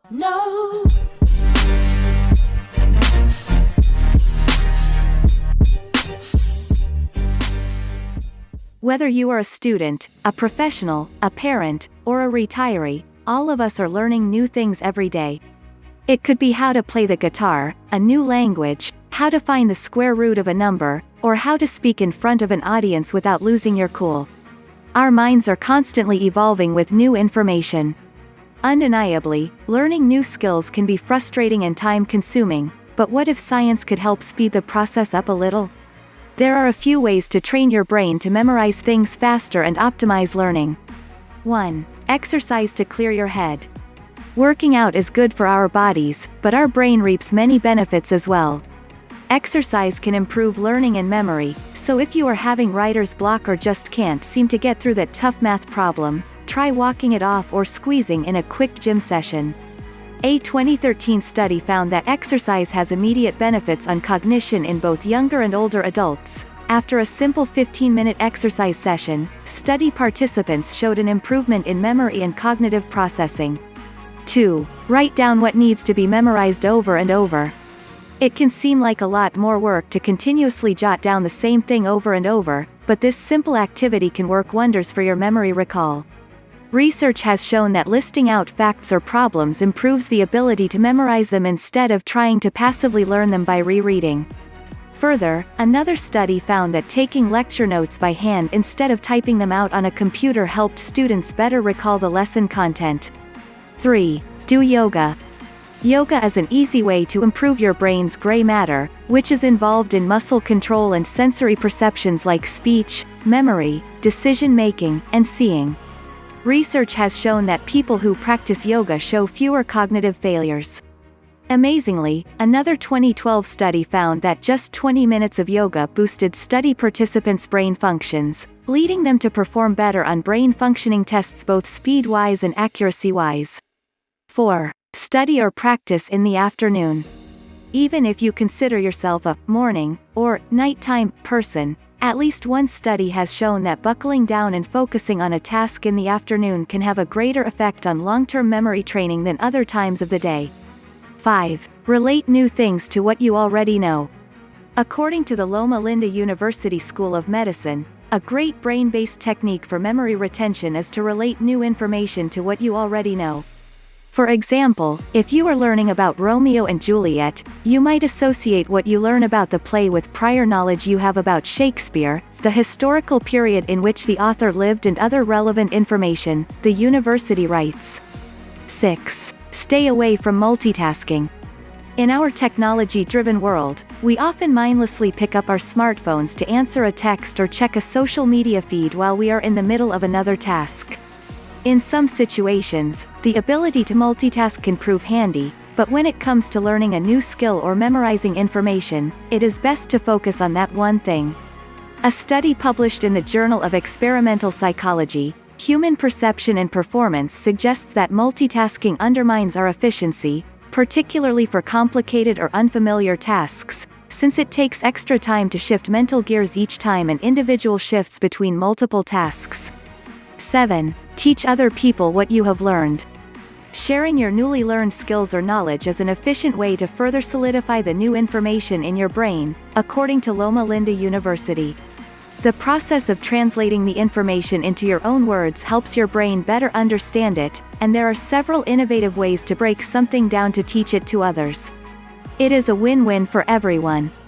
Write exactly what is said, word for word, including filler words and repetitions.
No. Whether you are a student, a professional, a parent, or a retiree, all of us are learning new things every day. It could be how to play the guitar, a new language, how to find the square root of a number, or how to speak in front of an audience without losing your cool. Our minds are constantly evolving with new information. Undeniably, learning new skills can be frustrating and time-consuming, but what if science could help speed the process up a little? There are a few ways to train your brain to memorize things faster and optimize learning. one. Exercise to clear your head. Working out is good for our bodies, but our brain reaps many benefits as well. Exercise can improve learning and memory, so if you are having writer's block or just can't seem to get through that tough math problem, try walking it off or squeezing in a quick gym session. A twenty thirteen study found that exercise has immediate benefits on cognition in both younger and older adults. After a simple fifteen minute exercise session, study participants showed an improvement in memory and cognitive processing. two. Write down what needs to be memorized over and over. It can seem like a lot more work to continuously jot down the same thing over and over, but this simple activity can work wonders for your memory recall. Research has shown that listing out facts or problems improves the ability to memorize them instead of trying to passively learn them by rereading. Further, another study found that taking lecture notes by hand instead of typing them out on a computer helped students better recall the lesson content. three. Do yoga. Yoga is an easy way to improve your brain's gray matter, which is involved in muscle control and sensory perceptions like speech, memory, decision-making, and seeing. Research has shown that people who practice yoga show fewer cognitive failures. Amazingly, another twenty twelve study found that just twenty minutes of yoga boosted study participants' brain functions, leading them to perform better on brain functioning tests both speed-wise and accuracy-wise. four. Study or practice in the afternoon. Even if you consider yourself a morning or nighttime person, at least one study has shown that buckling down and focusing on a task in the afternoon can have a greater effect on long-term memory training than other times of the day. five. Relate new things to what you already know. According to the Loma Linda University School of Medicine, a great brain-based technique for memory retention is to relate new information to what you already know. For example, if you are learning about Romeo and Juliet, you might associate what you learn about the play with prior knowledge you have about Shakespeare, the historical period in which the author lived and other relevant information, the university writes. six. Stay away from multitasking. In our technology-driven world, we often mindlessly pick up our smartphones to answer a text or check a social media feed while we are in the middle of another task. In some situations, the ability to multitask can prove handy, but when it comes to learning a new skill or memorizing information, it is best to focus on that one thing. A study published in the Journal of Experimental Psychology, Human Perception and Performance suggests that multitasking undermines our efficiency, particularly for complicated or unfamiliar tasks, since it takes extra time to shift mental gears each time an individual shifts between multiple tasks. seven. Teach other people what you have learned. Sharing your newly learned skills or knowledge is an efficient way to further solidify the new information in your brain, according to Loma Linda University. The process of translating the information into your own words helps your brain better understand it, and there are several innovative ways to break something down to teach it to others. It is a win-win for everyone.